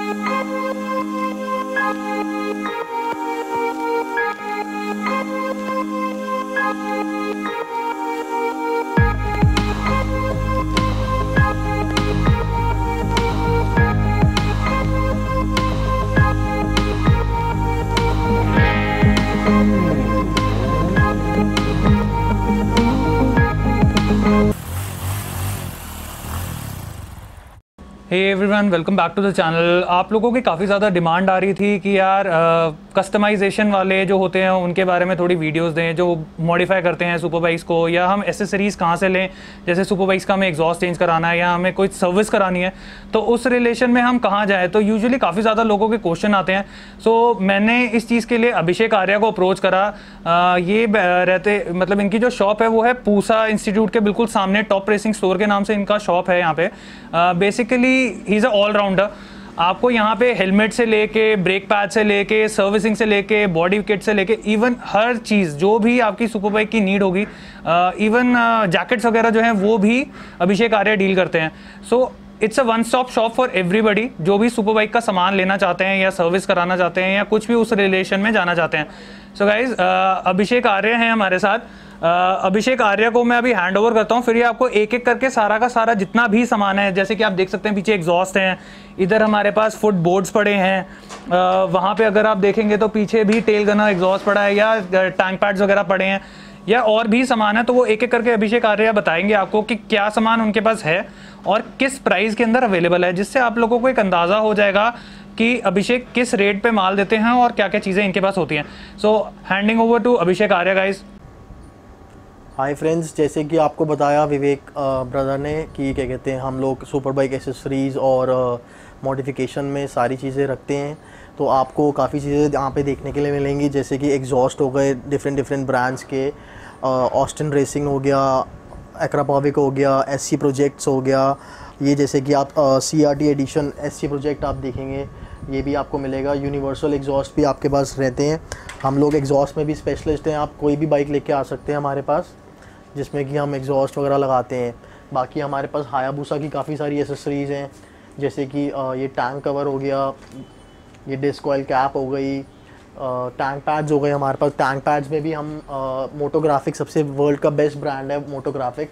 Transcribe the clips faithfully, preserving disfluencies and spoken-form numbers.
Hey everyone, welcome back to the channel. आप लोगों की काफ़ी ज़्यादा डिमांड आ रही थी कि यार कस्टमाइजेशन वाले जो होते हैं उनके बारे में थोड़ी वीडियोस दें, जो मॉडिफाई करते हैं सुपर बाइक्स को, या हम एसेसरीज़ कहाँ से लें। जैसे सुपर बाइक्स का हमें एग्जॉस्ट चेंज कराना है या हमें कोई सर्विस करानी है, तो उस रिलेशन में हम कहाँ जाएँ। तो यूजुअली काफ़ी ज़्यादा लोगों के क्वेश्चन आते हैं। सो so, मैंने इस चीज़ के लिए अभिषेक आर्या को अप्रोच करा। आ, ये रहते मतलब इनकी जो शॉप है वो है पूसा इंस्टीट्यूट के बिल्कुल सामने, टॉप रेसिंग स्टोर के नाम से इनका शॉप है यहाँ पे। Basically he is a allrounder. आपको यहाँ पे हेलमेट से लेके, ब्रेक पैड से लेके, सर्विसिंग से लेके, बॉडी किट से लेके, इवन हर चीज़ जो भी आपकी सुपर बाइक की नीड होगी, इवन जैकेट्स वगैरह जो हैं वो भी अभिषेक आर्या डील करते हैं। So it's a one stop shop for everybody जो भी सुपर बाइक का सामान लेना चाहते हैं या सर्विस कराना चाहते हैं या कुछ भी उस रिलेशन में जाना चाहते हैं। सो गाइज, अभिषेक आर्या हैं हमारे साथ। Uh, अभिषेक आर्या को मैं अभी हैंड ओवर करता हूँ, फिर ये आपको एक एक करके सारा का सारा जितना भी सामान है, जैसे कि आप देख सकते हैं पीछे एग्जॉस्ट हैं, इधर हमारे पास फुट बोर्ड्स पड़े हैं, uh, वहाँ पे अगर आप देखेंगे तो पीछे भी टेल गनर एग्जॉस्ट पड़ा है, या टैंक पैड्स वगैरह पड़े हैं, या और भी सामान है। तो वो एक एक करके अभिषेक आर्या बताएंगे आपको कि क्या सामान उनके पास है और किस प्राइस के अंदर अवेलेबल है, जिससे आप लोगों को एक अंदाज़ा हो जाएगा कि अभिषेक किस रेट पे माल देते हैं और क्या क्या चीज़ें इनके पास होती हैं। So handing over to Abhishek Arya guys. Hi friends, जैसे कि आपको बताया विवेक ब्रदर ने कि क्या कहते हैं, हम लोग सुपर बाइक एसेसरीज़ और मॉडिफिकेशन में सारी चीज़ें रखते हैं। तो आपको काफ़ी चीज़ें यहाँ पे देखने के लिए मिलेंगी, जैसे कि एग्जॉस्ट हो गए डिफरेंट डिफरेंट ब्रांड्स के, ऑस्टिन रेसिंग हो गया, एक्रापॉविक हो गया, एससी प्रोजेक्ट्स हो गया। ये जैसे कि आप C R T edition SC project आप देखेंगे, ये भी आपको मिलेगा। यूनिवर्सल एग्जॉस्ट भी आपके पास रहते हैं। हम लोग एग्जॉस्ट में भी स्पेशलिस्ट हैं। आप कोई भी बाइक लेके आ सकते हैं हमारे पास, जिसमें कि हम एग्जॉस्ट वगैरह लगाते हैं। बाकी हमारे पास हायाबुसा की काफ़ी सारी एसेसरीज़ हैं, जैसे कि ये टैंक कवर हो गया, ये डिस्क ऑयल कैप हो गई, टैंक पैड्स हो गए हमारे पास। टैंक पैड्स में भी हम मोटोग्राफिक, सबसे वर्ल्ड का बेस्ट ब्रांड है मोटोग्राफिक,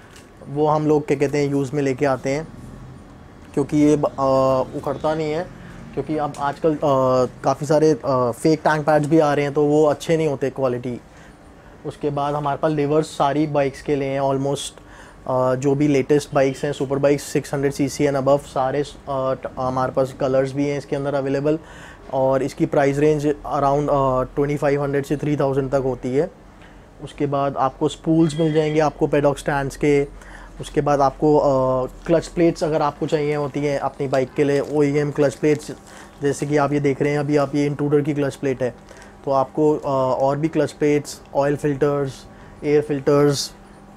वो हम लोग क्या कहते हैं यूज़ में लेके आते हैं, क्योंकि ये उखड़ता नहीं है। क्योंकि अब आजकल काफ़ी सारे फेक टैंक पैड्स भी आ रहे हैं, तो वो अच्छे नहीं होते क्वालिटी। उसके बाद हमारे पास लिवर्स सारी बाइक्स के लिए हैं ऑलमोस्ट। जो भी लेटेस्ट बाइक्स हैं, super bikes six hundred C C and above, सारे हमारे पास कलर्स भी हैं इसके अंदर अवेलेबल। और इसकी price range around twenty five hundred से थ्री थाउजेंड तक होती है। उसके बाद आपको स्पूल्स मिल जाएंगे आपको पेडॉक स्टैंड्स के। उसके बाद आपको क्लच प्लेट्स अगर आपको चाहिए होती हैं अपनी बाइक के लिए, O E M clutch plates, जैसे कि आप ये देख रहे हैं अभी, आप ये इंट्रूडर की क्लच प्लेट है। तो आपको और भी clutch plates, oil filters, air filters,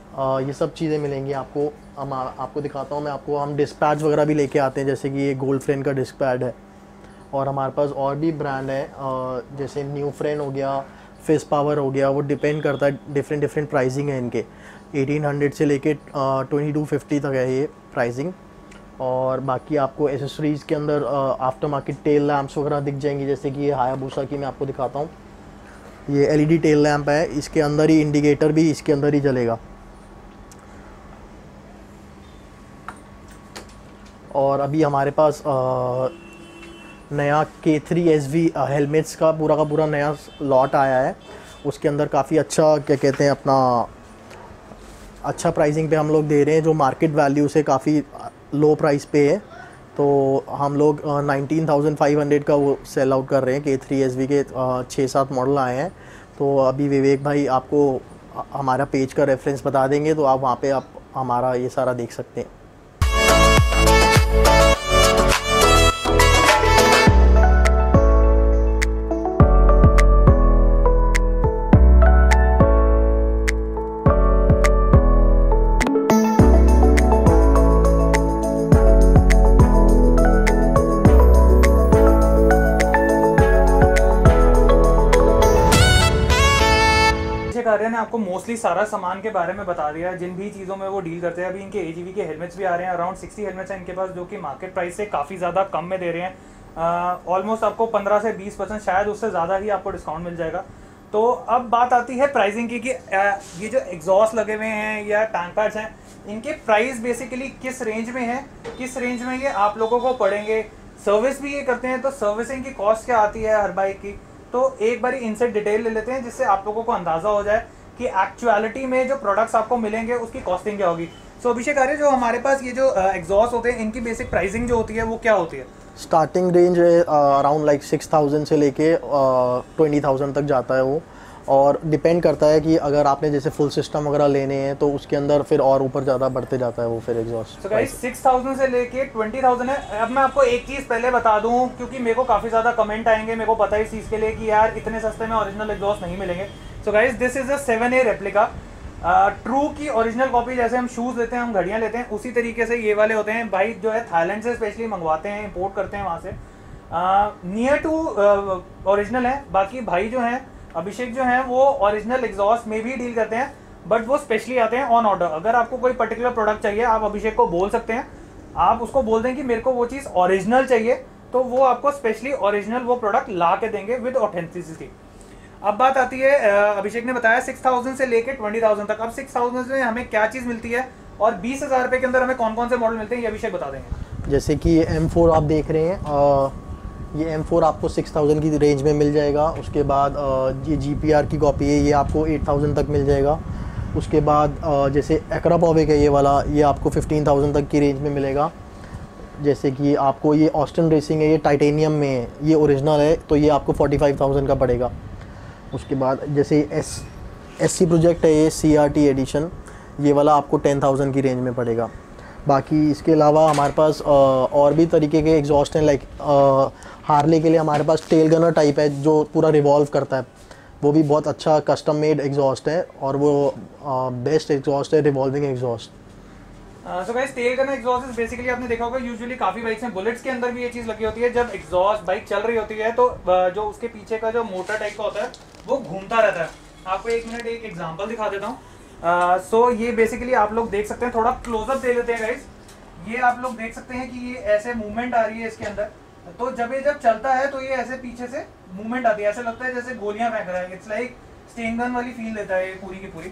ये सब चीज़ें मिलेंगी आपको। हम आपको दिखाता हूँ मैं आपको। हम डिस्क पैड्स वगैरह भी लेके आते हैं, जैसे कि ये गोल्ड फ्रेन का डिस्क पैड है। और हमारे पास और भी ब्रांड है, जैसे न्यू फ्रेन हो गया, फिस पावर हो गया। वो डिपेंड करता है, डिफरेंट डिफरेंट प्राइसिंग है इनके। एटीन हंड्रेड से लेके ट्वेंटी टू फिफ्टी तक है ये प्राइसिंग। और बाकी आपको एसेसरीज़ के अंदर आफ्टर मार्केट टेल लैंप्स वगैरह दिख जाएंगी, जैसे कि ये हायाबुसा की मैं आपको दिखाता हूँ। ये L E D tail lamp है, इसके अंदर ही इंडिकेटर भी इसके अंदर ही जलेगा। और अभी हमारे पास आ, नया के थ्री एस वी हेलमेट्स का पूरा का पूरा नया लॉट आया है। उसके अंदर काफ़ी अच्छा क्या कहते हैं अपना अच्छा प्राइसिंग पे हम लोग दे रहे हैं, जो मार्केट वैल्यू से काफ़ी लो प्राइस पे है। तो हम लोग नाइनटीन थाउजेंड फाइव हंड्रेड का वो सेल आउट कर रहे हैं। के थ्री एस वी के छः सात मॉडल आए हैं। तो अभी विवेक भाई आपको हमारा पेज का रेफरेंस बता देंगे, तो आप वहाँ पे आप हमारा ये सारा देख सकते हैं। आर्या ने आपको मोस्टली सारा सामान के बारे में बता दिया है, जिन भी चीज़ों में वो डील करते हैं। अभी इनके एजीवी के हेलमेट्स भी आ रहे हैं, अराउंड सिक्सटी हेलमेट्स हैं इनके पास, जो कि मार्केट प्राइस से काफ़ी ज़्यादा कम में दे रहे हैं। ऑलमोस्ट आपको पंद्रह से बीस परसेंट शायद उससे ज़्यादा ही आपको डिस्काउंट मिल जाएगा। तो अब बात आती है प्राइसिंग की कि ये जो एग्जॉस्ट लगे हुए हैं या टैंक पैड्स हैं, इनके प्राइस बेसिकली किस रेंज में है, किस रेंज में ये आप लोगों को पड़ेंगे, सर्विस भी ये करते हैं तो सर्विसिंग की कॉस्ट क्या आती है हर बाइक की। तो एक बार इनसे डिटेल ले लेते हैं जिससे आप लोगों को अंदाज़ा हो जाए कि एक्चुअलिटी में जो प्रोडक्ट्स आपको मिलेंगे उसकी कॉस्टिंग क्या होगी। सो अभिषेक आर्य, जो हमारे पास ये जो एग्जॉस्ट होते हैं इनकी बेसिक प्राइसिंग जो होती है वो क्या होती है? स्टार्टिंग रेंज है अराउंड लाइक सिक्स थाउजेंड से लेके ट्वेंटी थाउजेंड तक जाता है वो, और डिपेंड करता है कि अगर आपने जैसे फुल सिस्टम वगैरह लेने हैं तो उसके अंदर फिर और ऊपर ज़्यादा बढ़ते जाता है वो फिर एग्जॉस्ट। तो गाइस सिक्स थाउजेंड से लेके ट्वेंटी थाउजेंड है। अब मैं आपको एक चीज़ पहले बता दूं क्योंकि मेरे को काफ़ी ज़्यादा कमेंट आएंगे, मेरे को पता है इस चीज़ के लिए कि यार इतने सस्ते में ओरिजिनल एग्जॉस्ट नहीं मिलेंगे। So guys this is a seven A replica true की ओरिजिनल कॉपी। जैसे हम शूज़ लेते हैं, हम घड़ियाँ लेते हैं, उसी तरीके से ये वाले होते हैं। भाई जो है थाईलैंड से स्पेशली मंगवाते हैं, इंपोर्ट करते हैं वहाँ से, नियर टू ओरिजिनल है। बाकी भाई जो हैं अभिषेक जो हैं वो ओरिजिनल एग्जॉस्ट में भी डील करते हैं, बट वो स्पेशली आते हैं ऑन ऑर्डर। अगर आपको कोई पर्टिकुलर प्रोडक्ट चाहिए आप अभिषेक को बोल सकते हैं, आप उसको बोल दें कि मेरे को वो चीज़ ओरिजिनल चाहिए, तो वो आपको स्पेशली ओरिजिनल वो प्रोडक्ट ला के देंगे विद ऑथेंटिसिटी। अब बात आती है, अभिषेक ने बताया सिक्स थाउजेंड से लेके ट्वेंटी थाउजेंड तक। अब सिक्स थाउजेंड में हमें क्या चीज़ मिलती है और बीस हज़ार रुपये के अंदर हमें कौन कौन से मॉडल मिलते हैं ये अभिषेक बता देंगे। जैसे कि ये एम फोर आप देख रहे हैं, आ, ये एम फोर आपको सिक्स थाउजेंड की रेंज में मिल जाएगा। उसके बाद ये जी पी आर की कॉपी है, ये आपको एट थाउजेंड तक मिल जाएगा। उसके बाद जैसे एक्रा पॉविक है ये वाला, ये आपको फिफ्टीन थाउजेंड तक की रेंज में मिलेगा। जैसे कि आपको ये ऑस्टिन रेसिंग है, ये टाइटेनियम में है, ये ओरिजिनल है, तो ये आपको फोर्टी फाइव थाउजेंड का पड़ेगा। उसके बाद जैसे एस एस सी प्रोजेक्ट है, ये सी आर टी एडिशन, ये वाला आपको टेन थाउजेंड की रेंज में पड़ेगा। बाकी इसके अलावा हमारे पास आ, और भी तरीके के एग्जॉस्ट हैं। लाइक हार्ले के लिए हमारे पास टेल गनर टाइप है जो पूरा रिवॉल्व करता है, वो भी बहुत अच्छा कस्टम मेड एग्जॉस्ट है और वो बेस्ट एग्जॉस्ट है, revolving exhaust. So guys tail gunner exhaust basically आपने देखा होगा यूजुअली काफ़ी बाइक्स में, बुलेट्स के अंदर भी ये चीज़ लगी होती है। जब एग्जॉस्ट बाइक चल रही होती है तो जो उसके पीछे का जो मोटर टाइप का होता है वो घूमता रहता है। आपको एक मिनट एक एग्जाम्पल दिखा देता हूँ। सो uh, so, ये बेसिकली आप लोग देख सकते हैं, थोड़ा क्लोजअप दे लेते हैं गाइस। ये आप लोग देख सकते हैं कि ये ऐसे मूवमेंट आ रही है इसके अंदर, तो जब ये जब चलता है तो ये ऐसे पीछे से मूवमेंट आती है, ऐसे लगता है जैसे गोलियां फेंक रहा है। इट्स लाइक स्टेन गन वाली फील देता है ये पूरी की पूरी।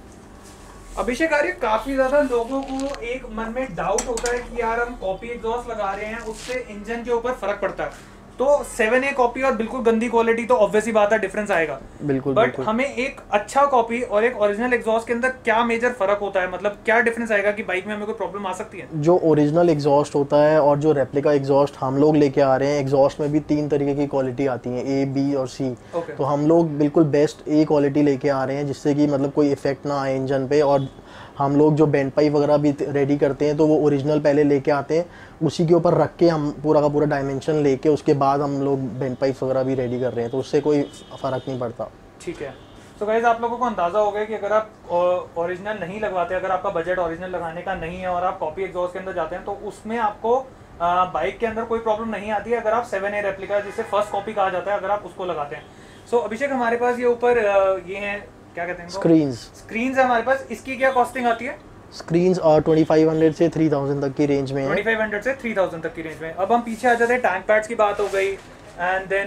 अभिषेक आर्य, काफी ज्यादा लोगों को एक मन में डाउट होता है कि यार हम कॉपी एग्जॉस्ट लगा रहे हैं उससे इंजन के ऊपर फर्क पड़ता है। तो सेवन ए कॉपी और बिल्कुल गंदी क्वालिटी तो ऑब्वियस ही बात है डिफरेंस आएगा, बिल्कुल। बट हमें एक अच्छा कॉपी और एक ओरिजिनल एग्जॉस्ट के अंदर क्या मेजर फर्क होता है, मतलब क्या डिफरेंस आएगा कि बाइक में हमें कोई प्रॉब्लम आ सकती है? जो ओरिजिनल एग्जॉस्ट होता है और जो रेप्लिका एग्जॉस्ट हम लोग लेके आ रहे हैं, एग्जॉस्ट में भी तीन तरीके की क्वालिटी आती है, ए, बी और सी। okay. तो हम लोग बिल्कुल बेस्ट ए क्वालिटी लेके आ रहे हैं जिससे कि मतलब कोई इफेक्ट ना आए इंजन पे। और हम लोग जो बेंड पाइप वगैरह भी रेडी करते हैं तो वो ओरिजिनल पहले लेके आते हैं, उसी के ऊपर रख के हम पूरा का पूरा डायमेंशन लेके उसके बाद हम लोग बेंड पाइप वगैरह भी रेडी कर रहे हैं, तो उससे कोई फ़र्क नहीं पड़ता। ठीक है। तो गाइस आप लोगों को अंदाज़ा हो गया कि अगर आप ओरिजिनल नहीं लगवाते, अगर आपका बजट ओरिजिनल लगाने का नहीं है और आप कॉपी एग्जॉस्ट के अंदर जाते हैं तो उसमें आपको बाइक के अंदर कोई प्रॉब्लम नहीं आती है अगर आप सेवन ए रेप्लिका जिसे फर्स्ट कॉपी कहा जाता है अगर आप उसको लगाते हैं। सो so, अभिषेक हमारे पास ये ऊपर ये हैं, क्या कहते हैं, स्क्रीन्स स्क्रीन्स है हमारे पास। इसकी क्या कॉस्टिंग आती है? स्क्रीन्स और ट्वेंटी फाइव हंड्रेड से थ्री थाउजेंड तक की रेंज में है। ट्वेंटी फाइव हंड्रेड से थ्री थाउजेंड तक की रेंज में। अब हम पीछे आ जाते हैं, टैंक पैड्स की बात हो गई एंड देन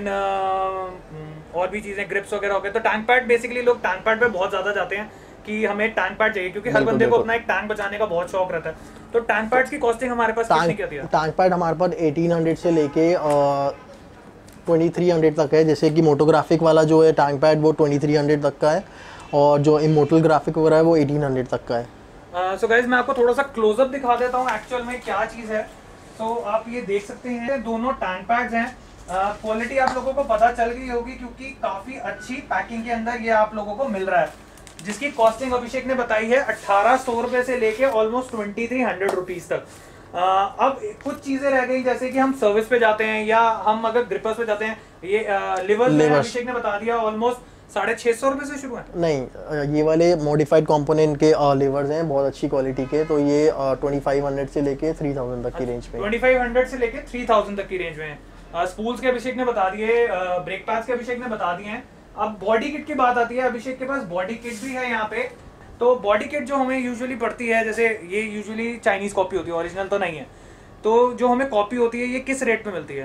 uh, और भी चीज़ें, ग्रिप्स वगैरह हो गए। तो टैंक पैड बेसिकली लोग टैंक पैड पे बहुत ज़्यादा जाते हैं कि हमें टैंक पैड चाहिए क्योंकि हर बंदे को अपना एक टैंक बचाने का बहुत शौक रहता है। तो टैंक पैड्स की कॉस्टिंग हमारे पास कितनी की आती है? टैंक पैड हमारे पास एटीन हंड्रेड से लेके ट्वेंटी थ्री हंड्रेड तक है। जैसे कि मोटोग्राफिक वाला जो है टैंक पैड वो ट्वेंटी थ्री हंड्रेड तक का है और जो इमोर्टल ग्राफिक वगैरह है वो एटीन हंड्रेड तक का है। सो uh, गाइज so मैं आपको थोड़ा सा क्लोजअप दिखा देता हूँ एक्चुअल में क्या चीज़ है। सो so, आप ये देख सकते हैं दोनों टैंक पैड्स हैं। क्वालिटी uh, आप लोगों को पता चल गई होगी क्योंकि काफ़ी अच्छी पैकिंग के अंदर ये आप लोगों को मिल रहा है, जिसकी कॉस्टिंग अभिषेक ने बताई है अट्ठारह सौ रुपये से लेके almost twenty three hundred rupees तक। Uh, अब कुछ चीज़ें रह गई जैसे कि हम सर्विस पे जाते हैं या हम अगर ग्रिपर्स पे जाते हैं, ये लिवर्स uh, अभिषेक ने बता दिया ऑलमोस्ट साढ़े छः सौ रुपये से शुरू है। नहीं, ये वाले मॉडिफाइड कंपोनेंट के लेवर्स हैं बहुत अच्छी क्वालिटी के, तो ये ट्वेंटी फाइव हंड्रेड से लेके थ्री थाउजेंड तक की रेंज में ट्वेंटी फाइव हंड्रेड से लेके थ्री थाउजेंड तक की रेंज में है। स्पूल्स के अभिषेक ने बता दिए, ब्रेक पैड्स के अभिषेक ने बता दिए हैं। अब बॉडी किट की बात आती है, अभिषेक के पास बॉडी किट भी है यहाँ पे। तो बॉडी किट जो हमें यूजुअली पड़ती है, जैसे ये यूजुअली चाइनीज़ कॉपी होती है, ओरिजिनल तो नहीं है, तो जो हमें कॉपी होती है ये किस रेट पे मिलती है?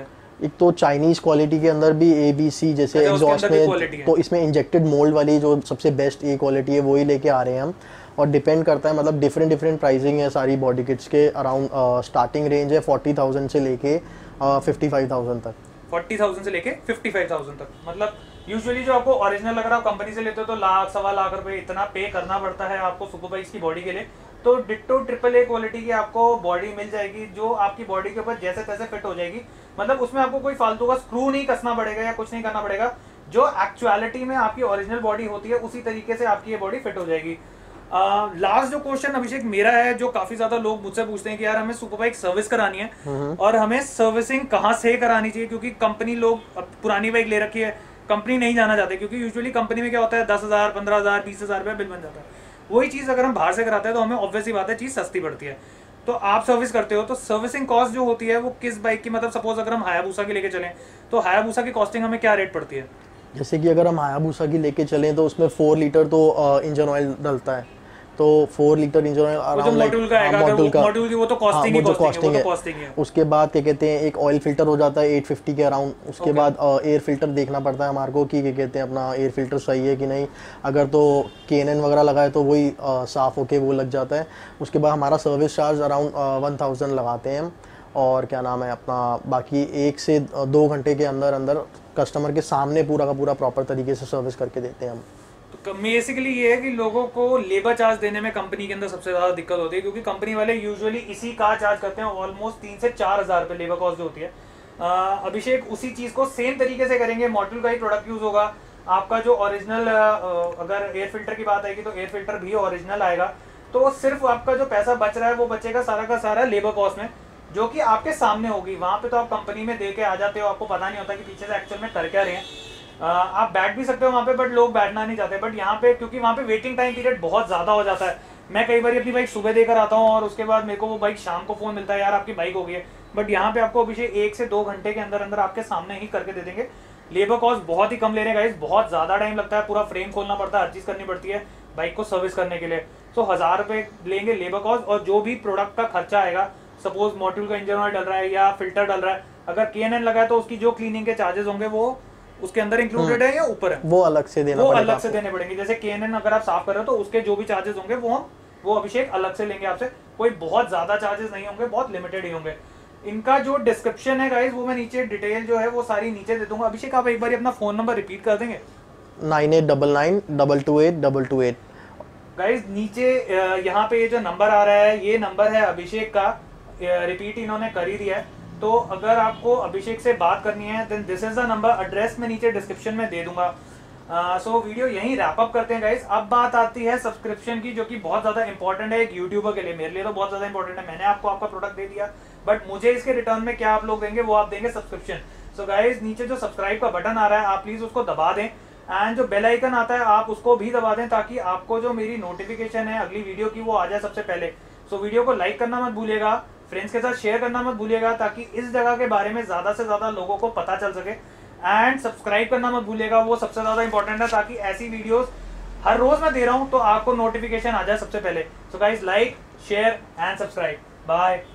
एक तो चाइनीज़ क्वालिटी के अंदर भी ए बी सी जैसे अच्छा, उसके एग्जॉस्ट अंदर भी में, quality है। तो इसमें इंजेक्टेड मोल्ड वाली जो सबसे बेस्ट ए क्वालिटी है वही लेके आ रहे हैं हम। और डिपेंड करता है, मतलब डिफरेंट डिफरेंट प्राइसिंग है सारी बॉडी किट्स के। अराउंड स्टार्टिंग रेंज है फोर्टी थाउजेंड से लेके फिफ्टी फाइव थाउजेंड तक। फोर्टी थाउजेंड से लेके फिफ्टी फाइव थाउजेंड तक। मतलब यूजुअली जो आपको ओरिजिनल अगर आप कंपनी से लेते हो तो लाख सवा लाख रुपए इतना पे करना पड़ता है आपको सुपर बाइक्स की बॉडी के लिए। तो डिट्टो ट्रिपल ए क्वालिटी की आपको बॉडी मिल जाएगी जो आपकी बॉडी के ऊपर जैसे तैसे फिट हो जाएगी। मतलब उसमें आपको कोई फालतू का स्क्रू नहीं कसना पड़ेगा या कुछ नहीं करना पड़ेगा। जो एक्चुअलिटी में आपकी ओरिजिनल बॉडी होती है उसी तरीके से आपकी ये बॉडी फिट हो जाएगी। लास्ट uh, जो क्वेश्चन अभिषेक मेरा है, जो काफी ज्यादा लोग मुझसे पूछते हैं कि यार हमें सुपर बाइक सर्विस करानी है और हमें सर्विसिंग कहाँ से करानी चाहिए, क्योंकि कंपनी लोग पुरानी बाइक ले रखी है, कंपनी नहीं जाना चाहते, क्योंकि यूजुअली कंपनी में क्या होता है दस हजार पंद्रह हजार बीस हजार रुपया बिल बन जाता है। वही चीज अगर हम बाहर से कराते हैं तो हमें ऑब्वियस ही बात है चीज सस्ती पड़ती है। तो आप सर्विस करते हो तो सर्विसिंग कॉस्ट जो होती है वो किस बाइक की, मतलब सपोज अगर हम हायाबुसा की लेके चलें तो हायाबुसा की कॉस्टिंग हमें क्या रेट पड़ती है? जैसे कि अगर हम हायाबुसा की लेके चलें तो उसमें फोर लीटर तो इंजन ऑयल डलता है, तो four litre engine oil around like module का मॉड्यूल की वो तो कॉस्टिंग ही कॉस्टिंग है, कॉस्टिंग है। उसके बाद क्या कहते हैं एक ऑयल फिल्टर हो जाता है एट फिफ्टी के अराउंड। उसके okay. बाद एयर फिल्टर देखना पड़ता है हमारे को कि क्या कहते हैं अपना एयर फिल्टर सही है कि नहीं। अगर तो के एन एन वगैरह लगाए तो वही साफ़ होके वो लग जाता है। उसके बाद हमारा service charge around one thousand लगाते हैं हम। और क्या नाम है अपना, बाकी एक से दो घंटे के अंदर अंदर कस्टमर के सामने पूरा का पूरा प्रॉपर तरीके से सर्विस करके देते हैं हम। तो बेसिकली ये है कि लोगों को लेबर चार्ज देने में कंपनी के अंदर सबसे ज़्यादा दिक्कत होती है, क्योंकि कंपनी वाले यूजुअली इसी का चार्ज करते हैं ऑलमोस्ट तीन से चार हज़ार रुपये लेबर कॉस्ट जो होती है। आ, अभिषेक उसी चीज़ को सेम तरीके से करेंगे, मॉड्यूल का ही प्रोडक्ट यूज़ होगा। आपका जो ओरिजिनल अगर एयर फिल्टर की बात आएगी तो एयर फिल्टर भी ओरिजिनल आएगा। तो सिर्फ आपका जो पैसा बच रहा है वो बचेगा सारा का सारा लेबर कॉस्ट में, जो कि आपके सामने होगी। वहाँ पे तो आप कंपनी में दे के आ जाते हो, आपको पता नहीं होता कि पीछे से एक्चुअल में कर क्या रहे हैं। Uh, आप बैठ भी सकते हो वहाँ पे, बट लोग बैठना नहीं चाहते। बट यहाँ पे क्योंकि वहाँ पे वेटिंग टाइम पीरियड बहुत ज़्यादा हो जाता है। मैं कई बार अपनी बाइक सुबह देकर आता हूँ और उसके बाद मेरे को वो बाइक शाम को फ़ोन मिलता है यार आपकी बाइक हो गई है। बट यहाँ पे आपको अभिषेक एक से दो घंटे के अंदर अंदर आपके सामने ही करके दे देंगे। लेबर कॉस्ट बहुत ही कम ले रहे गाइस, बहुत ज़्यादा टाइम लगता है, पूरा फ्रेम खोलना पड़ता है, हर चीज़ करनी पड़ती है बाइक को सर्विस करने के लिए। तो हज़ार रुपये लेंगे लेबर कॉस्ट, और जो भी प्रोडक्ट का खर्चा आएगा, सपोज मॉड्यूल का इंजन ऑयल डल रहा है या फिल्टर डल रहा है, अगर के एन एन लगा है तो उसकी जो क्लीनिंग के चार्जेस होंगे वो उसके अंदर इंक्लूडेड है या ऊपर है, वो अलग से देना वो पड़ेगा, अलग से देने पड़ेंगे। जैसे के एन एन अगर आप साफ कर रहे हो तो उसके जो भी चार्जेस होंगे वो हम वो अभिषेक अलग से लेंगे आपसे। कोई बहुत ज्यादा चार्जेस नहीं होंगे, बहुत लिमिटेड ही होंगे। इनका जो डिस्क्रिप्शन है गाइस वो मैं नीचे डिटेल जो है वो सारी नीचे दे दूंगा। अभिषेक आप एक बार अपना फोन नंबर रिपीट कर देंगे? Nine eight double nine double two eight double two eight. Guys नीचे यहाँ पे ये जो नंबर आ रहा है ये नंबर है अभिषेक का, रिपीट इन्होंने कर ही दिया है। तो अगर आपको अभिषेक से बात करनी है then this is the number, address मैं नीचे डिस्क्रिप्शन में दे दूंगा। सो uh, so, वीडियो यहीं रैप अप करते हैं गाइस। अब बात आती है सब्सक्रिप्शन की, जो कि बहुत ज्यादा इंपॉर्टेंट है एक यूट्यूबर के लिए। मेरे लिए तो बहुत ज्यादा इंपॉर्टेंट है। मैंने आपको आपका प्रोडक्ट दे दिया, बट मुझे इसके रिटर्न में क्या आप लोग देंगे, वो आप देंगे सब्सक्रिप्शन। सो गाइस नीचे जो सब्सक्राइब का बटन आ रहा है आप प्लीज उसको दबा दें, एंड जो बेल आइकन आता है आप उसको भी दबा दें, ताकि आपको जो मेरी नोटिफिकेशन है अगली वीडियो की वो आ जाए सबसे पहले। सो so, वीडियो को लाइक करना मत भूलिएगा, फ्रेंड्स के साथ शेयर करना मत भूलिएगा, ताकि इस जगह के बारे में ज्यादा से ज्यादा लोगों को पता चल सके। एंड सब्सक्राइब करना मत भूलिएगा, वो सबसे ज्यादा इंपॉर्टेंट है, ताकि ऐसी वीडियोस हर रोज मैं दे रहा हूं तो आपको नोटिफिकेशन आ जाए सबसे पहले। So guys like share and subscribe, bye.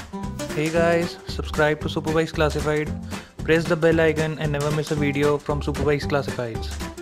Hey guys, subscribe to Superbikes Classified, press the bell icon and never miss a video from Superbikes Classifieds.